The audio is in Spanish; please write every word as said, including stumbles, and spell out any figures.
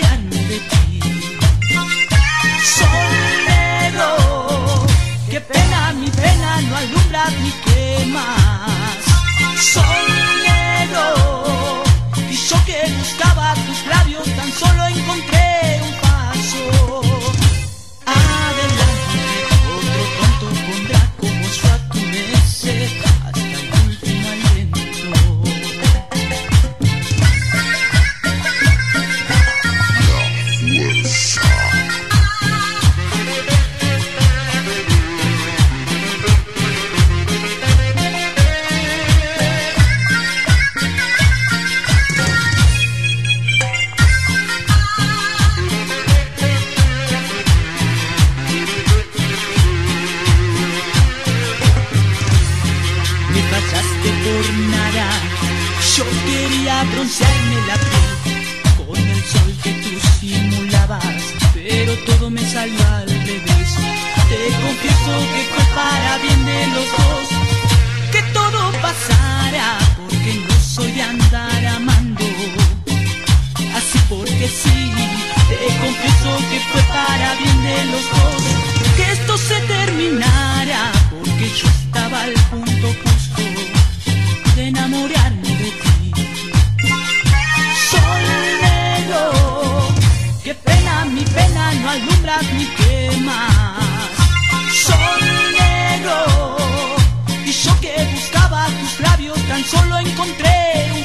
enamorarme de ti. Sol negro, qué pena, mi pena no alumbras ni quemas. Sol negro, y yo que buscaba tus labios tan solo encontré un paso. Adelante, otro tonto pondrá como su atudece hasta el último aliento. Por nada, yo quería broncearme la piel con el sol que tú simulabas, pero todo me salió al revés. Te confieso que fue para bien de los dos que todo pasara, porque no soy de andar amando así porque sí. Te confieso que fue para bien de los dos que esto se terminara, porque yo estaba al punto justo de enamorarme de ti. Sol negro, qué pena, mi pena no alumbras ni quemas. Sol negro, y yo que buscaba tus labios tan solo encontré un